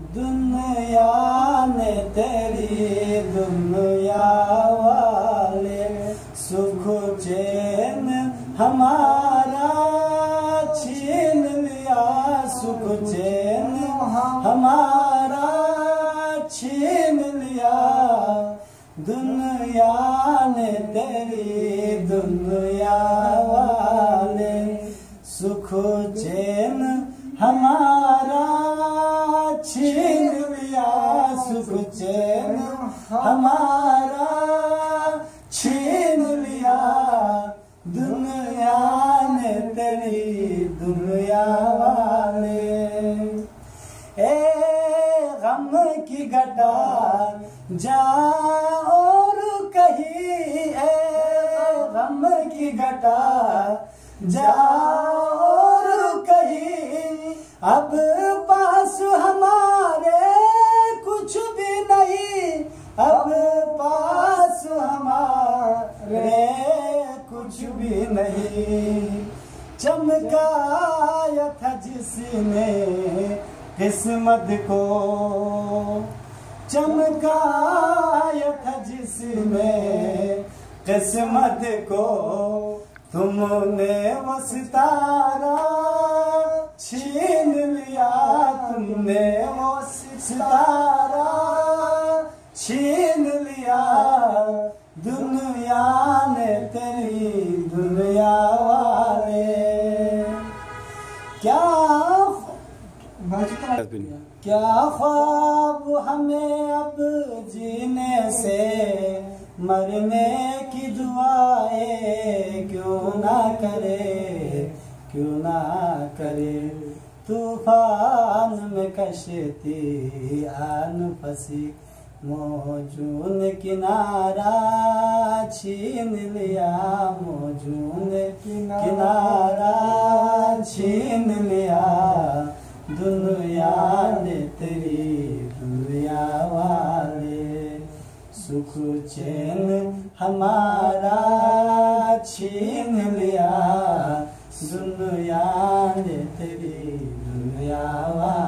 दुनिया ने तेरी दुनिया वाले सुख चैन हमारा छीन लिया, सुख चैन हमारा छीन लिया। दुनिया ने तेरी दुनिया वाले सुख चैन हमारा छीन लिया, सुख चैन हमारा छीन लिया। दुनिया ने तेरी दुनिया वाले ए गम की घटा जा और कहीं, ए गम की घटा जा और कहीं। अब पास हमारे कुछ भी नहीं, अब पास हमारे कुछ भी नहीं। चमकाया था जिसने किस्मत को, चमकाया था जिसने किस्मत को, तुमने वो सितारा छीन लिया, तुमने वो सितारा छीन लिया। दुनिया ने तेरी दुनिया वाले क्या ख्वाब हमें अब जीने से, मरने की दुआएं क्यों ना करे, क्यों ना करे। तूफान में कश्ती आन फंसी, मौजून किनारा छीन लिया, मौजून किनारा छीन लिया। दुनिया ने तेरी दुनिया वाले सुख चैन हमारा छीन लिया। दुनिया ने तेरी दुनिया वाले